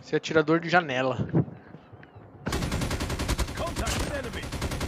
Esse é atirador de janela. Contact with enemy.